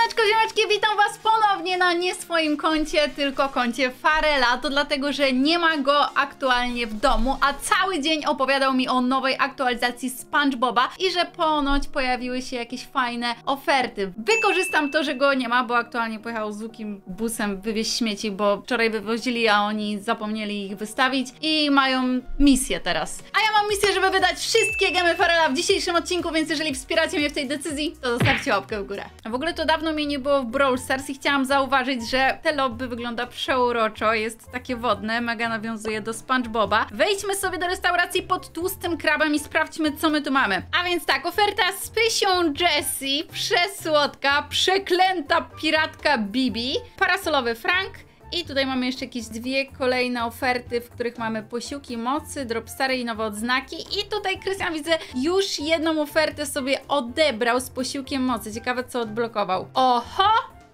ziomeczki, witam was ponownie na nie swoim koncie, tylko koncie Farela. To dlatego, że nie ma go aktualnie w domu, a cały dzień opowiadał mi o nowej aktualizacji SpongeBoba i że ponoć pojawiły się jakieś fajne oferty. Wykorzystam to, że go nie ma, bo aktualnie pojechał z Łukim busem wywieźć śmieci, bo wczoraj wywozili, a oni zapomnieli ich wystawić i mają misję teraz. A ja mam misję, żeby wydać wszystkie gemy Farela w dzisiejszym odcinku, więc jeżeli wspieracie mnie w tej decyzji, to zostawcie łapkę w górę. W ogóle to dawno mnie nie było w Brawl Stars i chciałam zauważyć, że te lobby wygląda przeuroczo, jest takie wodne, mega nawiązuje do SpongeBoba. Wejdźmy sobie do restauracji pod tłustym krabem i sprawdźmy, co my tu mamy. A więc tak, oferta z Pysią Jessie, przesłodka, przeklęta piratka Bibi, parasolowy Frank. I tutaj mamy jeszcze jakieś dwie kolejne oferty, w których mamy posiłki mocy, drop stare i nowe odznaki. I tutaj Krystian, widzę, już jedną ofertę sobie odebrał z posiłkiem mocy. Ciekawe, co odblokował. Oho!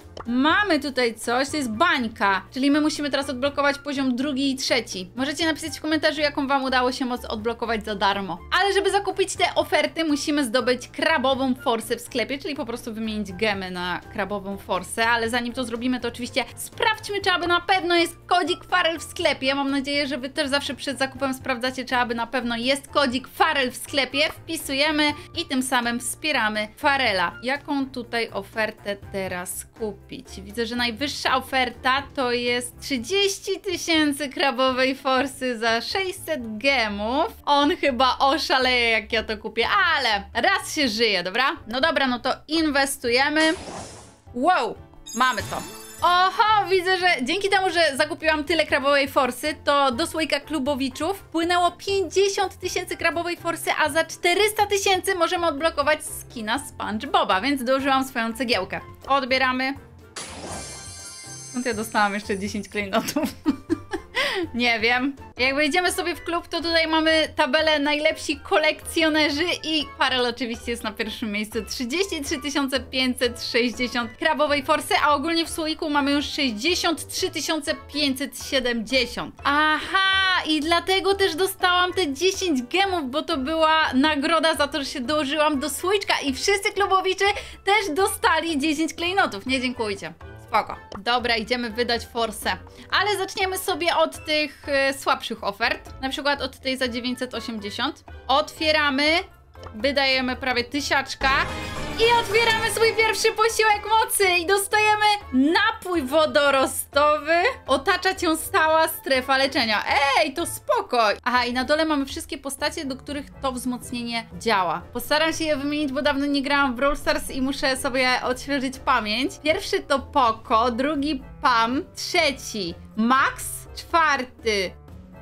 Mamy tutaj coś, to jest bańka, czyli my musimy teraz odblokować poziom drugi i trzeci. Możecie napisać w komentarzu, jaką wam udało się moc odblokować za darmo. Ale żeby zakupić te oferty, musimy zdobyć krabową forsę w sklepie, czyli po prostu wymienić gemy na krabową forsę. Ale zanim to zrobimy, to oczywiście sprawdźmy, czy aby na pewno jest kodzik Farel w sklepie. Mam nadzieję, że wy też zawsze przed zakupem sprawdzacie, czy aby na pewno jest kodzik Farel w sklepie. Wpisujemy i tym samym wspieramy Farela. Jaką tutaj ofertę teraz kupić? Widzę, że najwyższa oferta to jest 30 000 krabowej forsy za 600 gemów. On chyba oszaleje, jak ja to kupię, ale raz się żyje, dobra? No dobra, no to inwestujemy. Wow, mamy to. Oho, widzę, że dzięki temu, że zakupiłam tyle krabowej forsy, to do słoika klubowiczów wpłynęło 50 000 krabowej forsy, a za 400 000 możemy odblokować skina SpongeBoba, więc dołożyłam swoją cegiełkę. Odbieramy. Skąd ja dostałam jeszcze 10 klejnotów? Nie wiem. Jak wejdziemy sobie w klub, to tutaj mamy tabelę najlepsi kolekcjonerzy i Farel oczywiście jest na pierwszym miejscu. 33 560 krabowej forsy, a ogólnie w słoiku mamy już 63 570. Aha, i dlatego też dostałam te 10 gemów, bo to była nagroda za to, że się dołożyłam do słoiczka i wszyscy klubowicze też dostali 10 klejnotów. Nie dziękujcie. Spoko. Dobra, idziemy wydać forsę. Ale zaczniemy sobie od tych słabszych ofert. Na przykład od tej za 980. Otwieramy. Wydajemy prawie 1000. I otwieramy swój pierwszy posiłek mocy. I dostajemy napój wodorostowy. Otacza cię stała strefa leczenia. Ej, to spoko. Aha, i na dole mamy wszystkie postacie, do których to wzmocnienie działa. Postaram się je wymienić, bo dawno nie grałam w Brawl Stars i muszę sobie odświeżyć pamięć. Pierwszy to Poco, drugi Pam, trzeci Max, czwarty...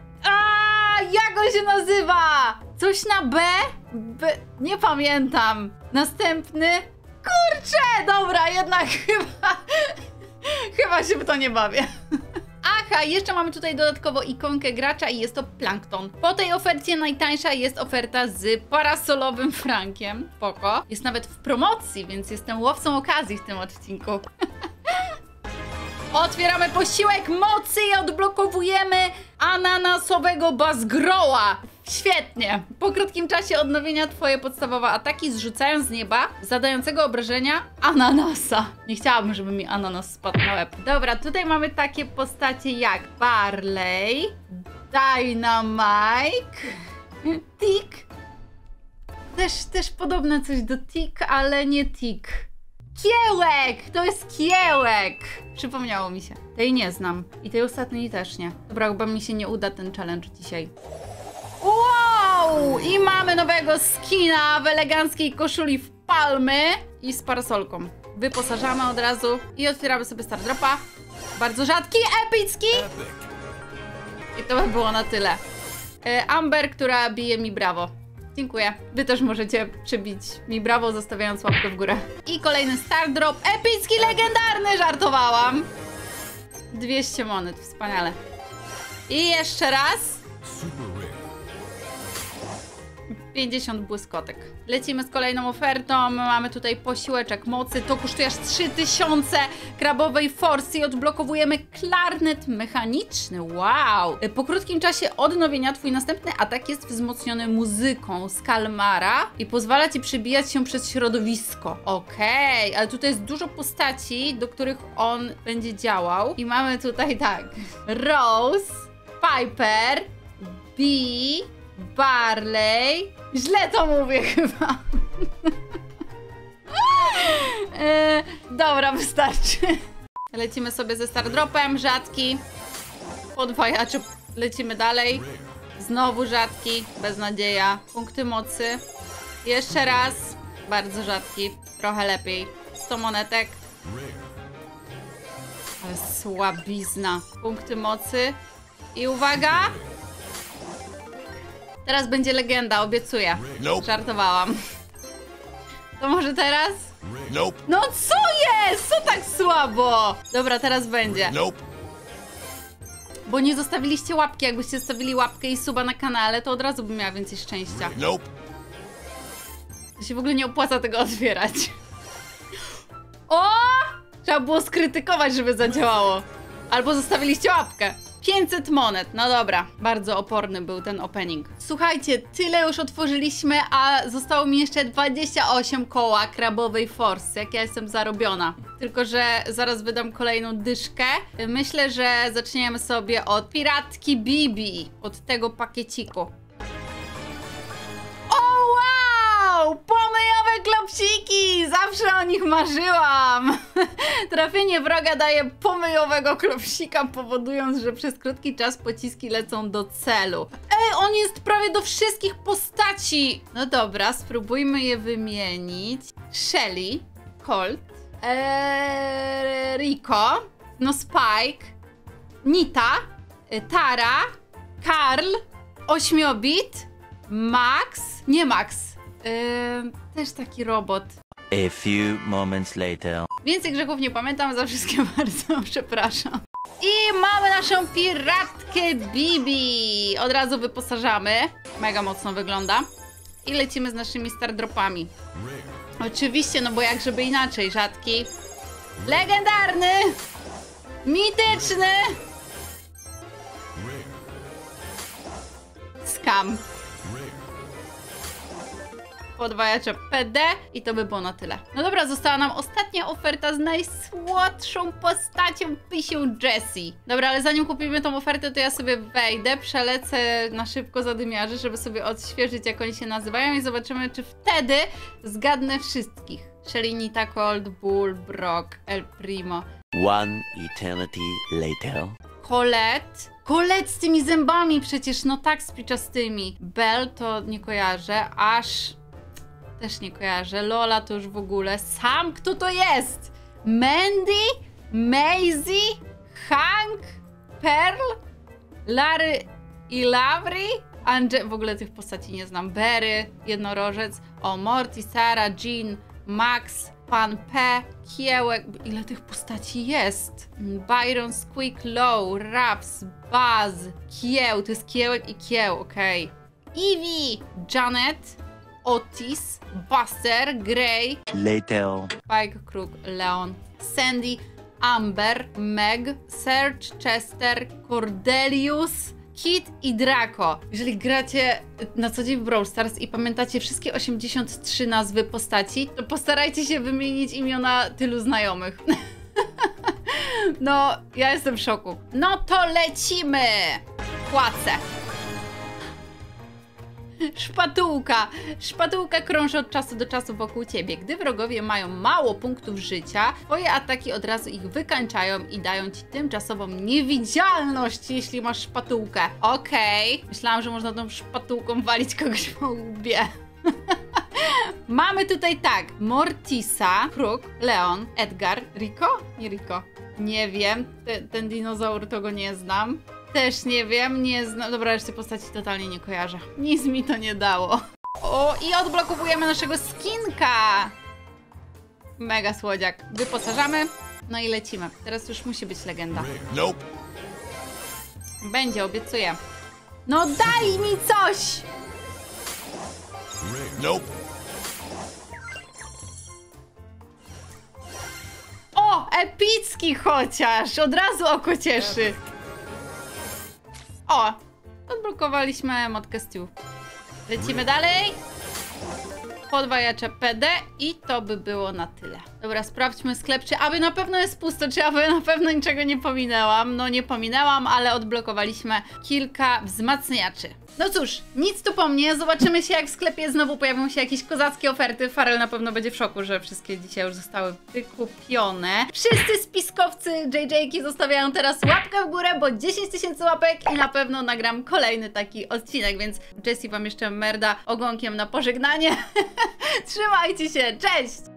Jak on się nazywa? Coś na B? Nie pamiętam. Następny? Kurczę! Dobra, jednak chyba się w to nie bawię. Aha, jeszcze mamy tutaj dodatkowo ikonkę gracza i jest to Plankton. Po tej ofercie najtańsza jest oferta z parasolowym Frankiem. Spoko. Jest nawet w promocji, więc jestem łowcą okazji w tym odcinku. Otwieramy posiłek mocy i odblokowujemy ananasowego Buzzgrowa. Świetnie. Po krótkim czasie odnowienia twoje podstawowe ataki zrzucają z nieba zadającego obrażenia ananasa. Nie chciałabym, żeby mi ananas spadł na łeb. Dobra, tutaj mamy takie postacie jak Barley, Dynamite, Tick. Też podobne coś do Tick, ale nie Tick. Kiełek! To jest Kiełek! Przypomniało mi się. Tej nie znam. I tej ostatniej też nie. Dobra, chyba mi się nie uda ten challenge dzisiaj. Wow! I mamy nowego skina w eleganckiej koszuli w palmy i z parasolką. Wyposażamy od razu i otwieramy sobie Star Dropa. Bardzo rzadki, epicki! I to by było na tyle. Amber, która bije mi brawo. Dziękuję. Wy też możecie przybić mi brawo, zostawiając łapkę w górę. I kolejny Star Drop. Epicki, legendarny! Żartowałam. 200 monet. Wspaniale. I jeszcze raz. 50 błyskotek. Lecimy z kolejną ofertą. Mamy tutaj posiłeczek mocy. To kosztuje aż 3000 krabowej forsy i odblokowujemy klarnet mechaniczny. Wow! Po krótkim czasie odnowienia twój następny atak jest wzmocniony muzyką z Kalmara i pozwala ci przebijać się przez środowisko. Okej, ale tutaj jest dużo postaci, do których on będzie działał. I mamy tutaj tak. Rose, Piper, Bee, Barley. Źle to mówię chyba. Dobra, wystarczy. Lecimy sobie ze Stardropem, rzadki. Podwajacze, lecimy dalej. Znowu rzadki, beznadzieja. Punkty mocy. Jeszcze raz. Bardzo rzadki, trochę lepiej. 100 monetek. Ale słabizna. Punkty mocy. I uwaga! Teraz będzie legenda, obiecuję. Nope. Żartowałam. To może teraz? Nope. No co jest? Co tak słabo? Dobra, teraz będzie. Nope. Bo nie zostawiliście łapki. Jakbyście zostawili łapkę i suba na kanale, to od razu bym miała więcej szczęścia. Nope. To się w ogóle nie opłaca tego otwierać. O! Trzeba było skrytykować, żeby zadziałało. Albo zostawiliście łapkę. 500 monet, no dobra. Bardzo oporny był ten opening. Słuchajcie, tyle już otworzyliśmy, a zostało mi jeszcze 28 koła krabowej forsy, jak ja jestem zarobiona. Tylko że zaraz wydam kolejną dyszkę. Myślę, że zaczniemy sobie od piratki Bibi. Od tego pakieciku. O wow! Pomyjowe klopsiki! Zawsze o nich marzyłam! Trafienie wroga daje pomyjowego klopsika, powodując, że przez krótki czas pociski lecą do celu. Ej, on jest prawie do wszystkich postaci! No dobra, spróbujmy je wymienić. Shelly, Colt, Rico, no Spike, Nita, Tara, Karl, 8-bit, Max, nie Max, też taki robot. A few moments later. Więcej grzechów nie pamiętam, za wszystkie bardzo przepraszam. I mamy naszą piratkę Bibi. Od razu wyposażamy. Mega mocno wygląda. I lecimy z naszymi stardropami. Oczywiście, no bo jak żeby inaczej. Rzadki. Legendarny. Mityczny. Skam. Podwajacze PD i to by było na tyle. No dobra, została nam ostatnia oferta z najsłodszą postacią Pysią Jessie. Dobra, ale zanim kupimy tą ofertę, to ja sobie wejdę, przelecę na szybko zadymiarzy, żeby sobie odświeżyć, jak oni się nazywają i zobaczymy, czy wtedy zgadnę wszystkich. Shelly, Nita, Colt, Bull, Brock, El Primo. One eternity later. Colette. Colette z tymi zębami przecież, no tak, spiczastymi. Belle to nie kojarzę, Ash też nie kojarzę, Lola to już w ogóle. Sam, kto to jest? Mandy? Maisie? Hank? Pearl? Larry i Lavry? W ogóle tych postaci nie znam. Barry, jednorożec. O, Morty, Sarah, Jean, Max, Pan P, Kiełek. Ile tych postaci jest? Byron, Squeak, Low, Raps, Buzz, Kieł. To jest Kiełek i Kieł, okej. Eevee, Janet, Otis, Buster, Grey, Later. Spike, Krug, Leon, Sandy, Amber, Meg, Serge, Chester, Cordelius, Kit i Draco. Jeżeli gracie na co dzień w Brawl Stars i pamiętacie wszystkie 83 nazwy postaci, to postarajcie się wymienić imiona tylu znajomych. No, ja jestem w szoku. No to lecimy! Płacę. Szpatułka. Szpatułka krąży od czasu do czasu wokół ciebie. Gdy wrogowie mają mało punktów życia, twoje ataki od razu ich wykańczają i dają ci tymczasową niewidzialność, jeśli masz szpatułkę. Okej. Myślałam, że można tą szpatułką walić kogoś po łbie. Mamy tutaj tak. Mortisa, Kruk, Leon, Edgar, Rico? Nie Rico. Nie wiem. Ten dinozaur to go nie znam. Też nie wiem, nie znam. Dobra, reszty postaci totalnie nie kojarzę. Nic mi to nie dało. O, i odblokowujemy naszego skinka. Mega słodziak. Wyposażamy. No i lecimy. Teraz już musi być legenda. Nope. Będzie, obiecuję. No daj mi coś! Nope. O, epicki chociaż! Od razu oko cieszy. O, odblokowaliśmy motkę Stu. Lecimy dalej. Podwajacze PD i to by było na tyle. Dobra, sprawdźmy sklep, czy aby na pewno jest pusto, czy aby na pewno niczego nie pominęłam. No nie pominęłam, ale odblokowaliśmy kilka wzmacniaczy. No cóż, nic tu po mnie. Zobaczymy się, jak w sklepie znowu pojawią się jakieś kozackie oferty. Farel na pewno będzie w szoku, że wszystkie dzisiaj już zostały wykupione. Wszyscy spiskowcy JJ-ki zostawiają teraz łapkę w górę, bo 10 000 łapek i na pewno nagram kolejny taki odcinek, więc Jessie wam jeszcze merda ogonkiem na pożegnanie. Trzymajcie się, cześć!